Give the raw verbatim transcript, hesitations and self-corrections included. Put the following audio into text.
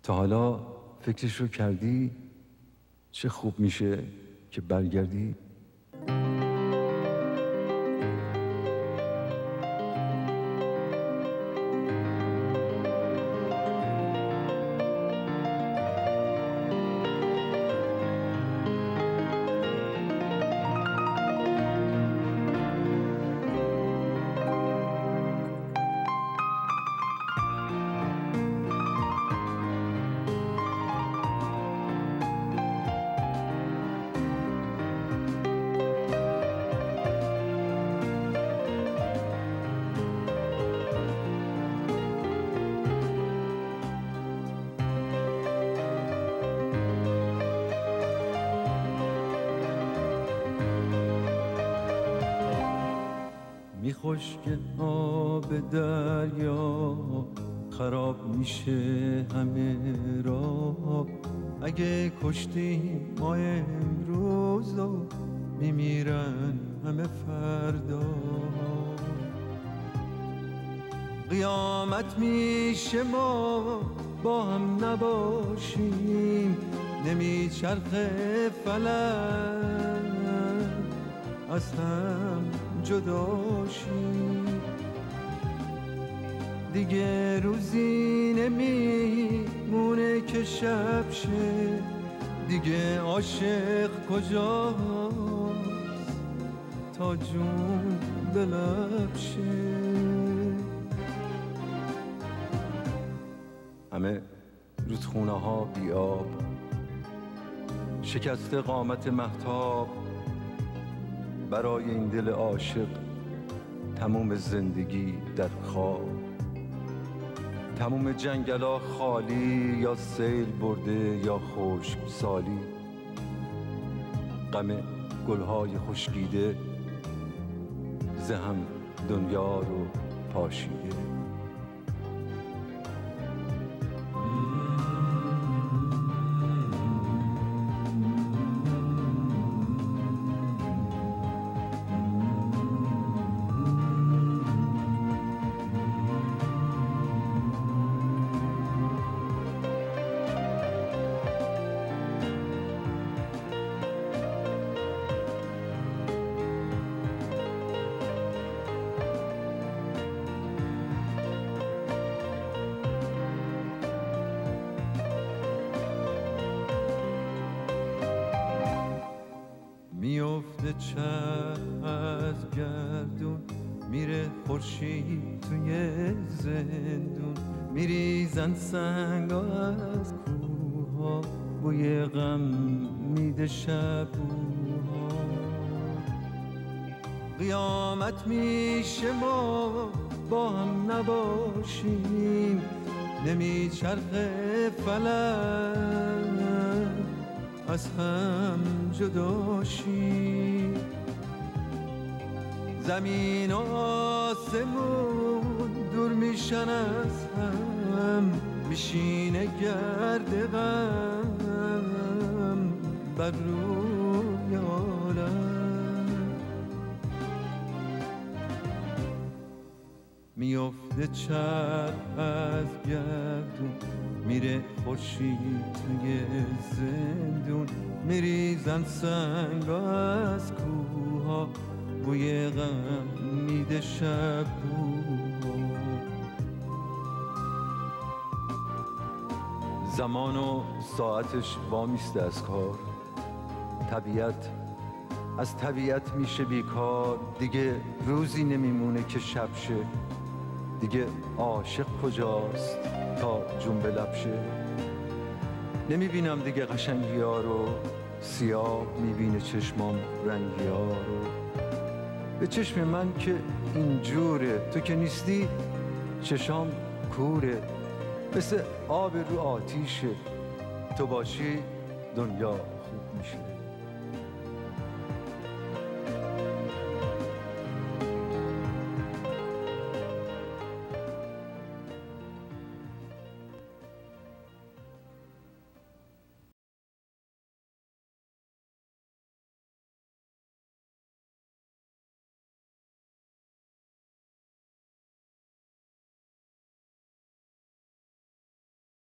تا حالا فکرش رو کردی چه خوب میشه که برگردی؟ میخوش که آب دریا خراب میشه همه را، اگه کشتیم ما امروز و میمیرن همه فردا. قیامت میشه ما با هم نباشیم، نمیچرخه فلک از هم جداشیم. دیگه روزی نمیمونه که شب شه، دیگه عاشق کجاست تا جون به لب شه. همه رودخونه ها بی آب، شکست قامت مهتاب، برای این دل عاشق تموم زندگی در خواب. تموم جنگلا خالی، یا سیل برده یا خشک سالی. غم گلهای خشکیده ز هم دنیا رو پاشیده. میفته چرخ از گردون، میره خورشید توی زندون. میریزن سنگا از کوها، بوی غم میده شبوها. قیامت میشه ما با هم نباشیم، نمیچرخه فلک از هم جداشیم. زمین و آسمون دور میشن از هم، میشینه گرد غم بر روی عالم. میفته چرخ از گردون، میره خورشید توی زندون. میریزن سنگا از کوها، بوی غم میده شبوها. زمان و ساعتش وامیسته از کار، طبیعت از طبیعت میشه بیکار. دیگه روزی نمیمونه که شب شه، دیگه عاشق کجاست تا جون به لب شه. نمیبینم دیگه قشنگی ها رو، سیاه میبینه چشمام رنگی ها رو. به چشم من که اینجوره، تو که نیستی چشام کوره. مثل آب رو آتیشه، تو باشی دنیا خوب میشه.